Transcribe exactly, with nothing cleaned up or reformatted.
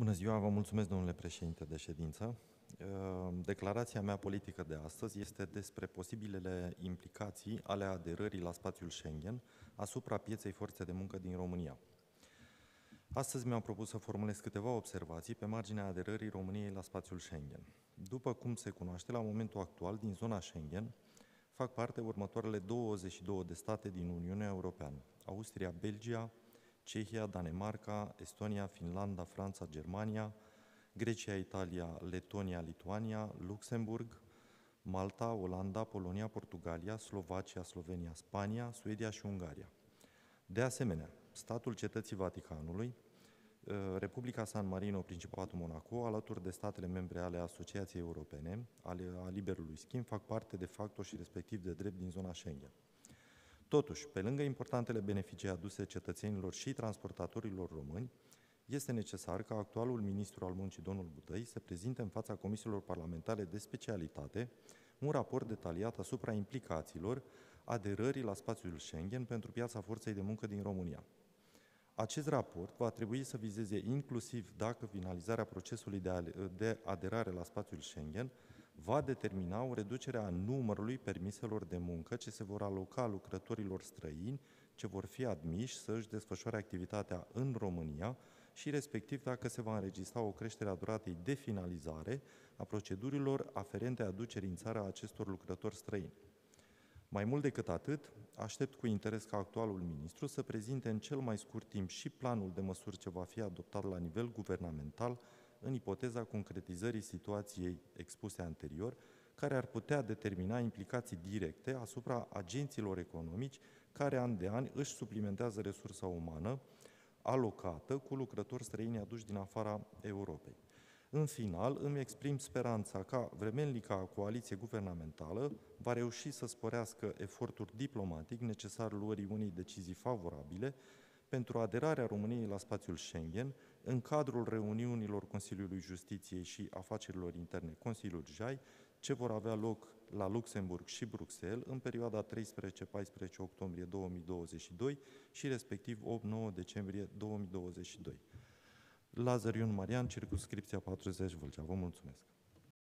Bună ziua, vă mulțumesc, domnule președinte de ședință. Declarația mea politică de astăzi este despre posibilele implicații ale aderării la spațiul Schengen asupra pieței forței de muncă din România. Astăzi mi-am propus să formulez câteva observații pe marginea aderării României la spațiul Schengen. După cum se cunoaște, la momentul actual, din zona Schengen, fac parte următoarele douăzeci și două de state din Uniunea Europeană: Austria, Belgia, Cehia, Danemarca, Estonia, Finlanda, Franța, Germania, Grecia, Italia, Letonia, Lituania, Luxemburg, Malta, Olanda, Polonia, Portugalia, Slovacia, Slovenia, Spania, Suedia și Ungaria. De asemenea, statul Cetății Vaticanului, Republica San Marino, Principatul Monaco, alături de statele membre ale Asociației Europene, ale a liberului schimb, fac parte de facto și respectiv de drept din zona Schengen. Totuși, pe lângă importantele beneficii aduse cetățenilor și transportatorilor români, este necesar ca actualul ministru al muncii, domnul Budăi, să prezinte în fața comisiilor parlamentare de specialitate un raport detaliat asupra implicațiilor aderării la spațiul Schengen pentru piața forței de muncă din România. Acest raport va trebui să vizeze inclusiv dacă finalizarea procesului de aderare la spațiul Schengen va determina o reducere a numărului permiselor de muncă ce se vor aloca lucrătorilor străini ce vor fi admiși să își desfășoare activitatea în România și respectiv dacă se va înregistra o creștere a duratei de finalizare a procedurilor aferente aducerii în țară a acestor lucrători străini. Mai mult decât atât, aștept cu interes ca actualul ministru să prezinte în cel mai scurt timp și planul de măsuri ce va fi adoptat la nivel guvernamental în ipoteza concretizării situației expuse anterior, care ar putea determina implicații directe asupra agenților economici care an de an își suplimentează resursa umană alocată cu lucrători străini aduși din afara Europei. În final, îmi exprim speranța ca vremelnica coaliție guvernamentală va reuși să sporească efortul diplomatic necesar luării unei decizii favorabile pentru aderarea României la spațiul Schengen în cadrul reuniunilor Consiliului Justiției și Afacerilor Interne, Consiliul J A I, ce vor avea loc la Luxemburg și Bruxelles în perioada treisprezece paisprezece octombrie două mii douăzeci și doi și respectiv opt nouă decembrie două mii douăzeci și doi. Lazar Ion Marian, circumscripția patruzeci Vâlcea. Vă mulțumesc!